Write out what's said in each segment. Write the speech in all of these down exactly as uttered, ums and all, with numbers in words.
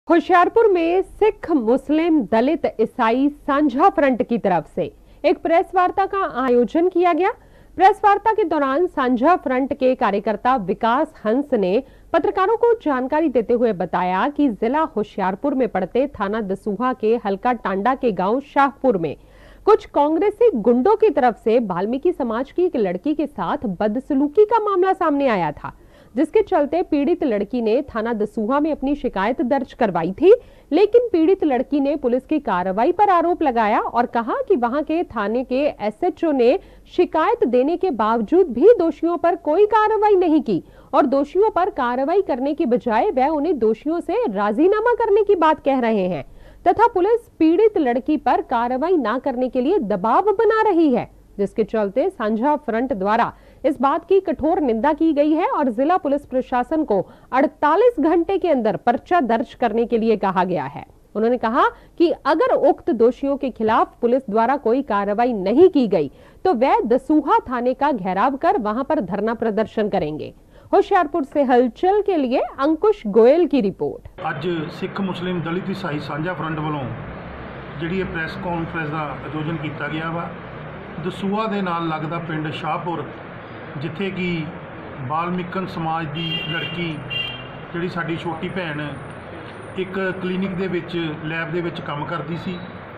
होशियारपुर में सिख, मुस्लिम, दलित, ईसाई साझा फ्रंट की तरफ से एक प्रेस वार्ता का आयोजन किया गया। प्रेस वार्ता के दौरान साझा फ्रंट के कार्यकर्ता विकास हंस ने पत्रकारों को जानकारी देते हुए बताया कि जिला होशियारपुर में पड़ते थाना दसूहा के हल्का टांडा के गांव शाहपुर में कुछ कांग्रेसी गुंडों की तरफ से वाल्मीकि समाज की एक लड़की के साथ बदसलूकी का मामला सामने आया था, जिसके चलते पीड़ित लड़की ने थाना दसूहा में अपनी शिकायत दर्ज करवाई थी। लेकिन पीड़ित लड़की ने पुलिस की कार्रवाई पर आरोप लगाया और कहा कि वहां के थाने के एसएचओ ने शिकायत देने के बावजूद भी दोषियों पर कोई कार्रवाई नहीं की और दोषियों पर कार्रवाई करने की बजाय वह उन्हें दोषियों से राजीनामा करने की बात कह रहे हैं तथा पुलिस पीड़ित लड़की पर कार्रवाई न करने के लिए दबाव बना रही है, जिसके चलते साझा फ्रंट द्वारा इस बात की कठोर निंदा की गई है और जिला पुलिस प्रशासन को अड़तालीस घंटे के अंदर पर्चा दर्ज करने के लिए कहा गया है। उन्होंने कहा कि अगर उक्त दोषियों के खिलाफ पुलिस द्वारा कोई कार्रवाई नहीं की गई तो वह दसूहा थाने का घेराव कर वहां पर धरना प्रदर्शन करेंगे। होशियारपुर से हलचल के लिए अंकुश गोयल की रिपोर्ट। आज सिख, मुस्लिम, दलित, ईसाई साझा फ्रंट वालों जिहड़ी प्रेस कॉन्फ्रेंस का आयोजन किया गया वा दसूहा दे नाल लगदा पिंड शाहपुर, जिथे कि वाल्मीकन समाज की लड़की जिहड़ी साडी छोटी भैन एक क्लीनिक दे विच लैब दे विच काम करदी सी,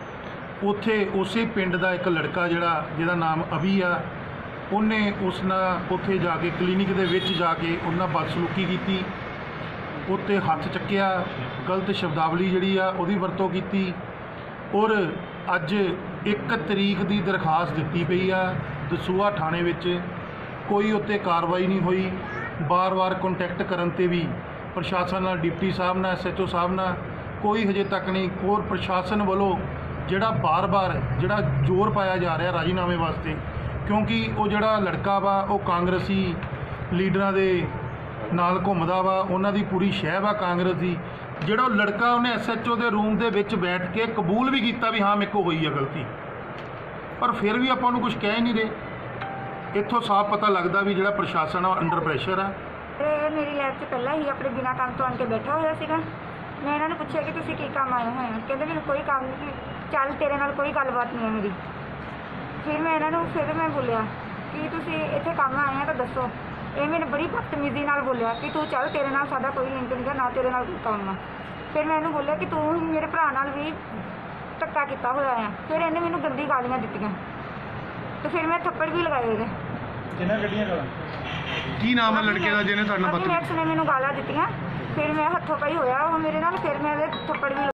उत्थे उसे पिंड दा एक लड़का जिहड़ा जिहदा नाम अभी आ उन्ने उस नाल उत्थे जाके क्लीनिक दे विच जाके उन्हां बदसलूकी कीती, उत्ते हत्थ चक्किया, गलत शब्दावली जिहड़ी आ उहदी वरतों कीती और अज एक तरीक की दरखास्त दी पई आ दसूहा थाने विच कोई उत्ते कार्रवाई नहीं हुई। बार बार कॉन्टैक्ट करन ते भी प्रशासन नाल डिप्टी साहब नाल एसएचओ साहब नाल कोई हजे तक नहीं और प्रशासन वालों जिहड़ा बार बार जिहड़ा जोर पाया जा रहा राजीनामे वास्ते, क्योंकि वो जिहड़ा लड़का वा वो कांग्रेसी लीडरां दे नाल घुमदा वा, उन्हां दी पूरी शह वा कांग्रेस दी। जिहड़ा लड़का उन्हें एसएचओ के रूम दे विच बैठ के कबूल भी किया भी हाँ मेरे को हुई है गलती, पर फिर भी आपां नूं कुछ कह ही नहीं रहे। इत्थों साफ पता लगता भी जिहड़ा प्रशासन आ अंडर प्रैशर आ। मेरी लैब से पहला ही अपने बिना काम तो आन के बैठा होया सीगा। मैं इन्होंने पूछा कि तुसीं की काम आए हुए हैं, कहते मैंने कोई काम नहीं, चल तेरे नाल कोई गलबात नहीं है मेरी। फिर मैं इन्होंने फिर मैं बोलिया कि तुसीं इत्थे काम आए हैं तो दसो। ये मैंने बड़ी बदतमीजी नाल बोलिया कि तू चल तेरे नाल साडा कोई लिंक नहीं, ना तेरे नाल कोई काम आ। फिर मैं इन्हूं बोलिया कि तू मेरे भरा नाल भी धक्का किया होया है। फिर इन्हें मैनूं गंदी गालियां दित्तियां तो फिर मैं थप्पड़ भी लगाए उहदे। किन्ना गड्डियां गालां की नाम है लड़के दा जिहने तुहाडे नाल बदतमीजी ने मैनूं गालां दित्तियां। फिर मैं हत्थों पाई होया वो मेरे नाल, फिर मैं थप्पड़ भी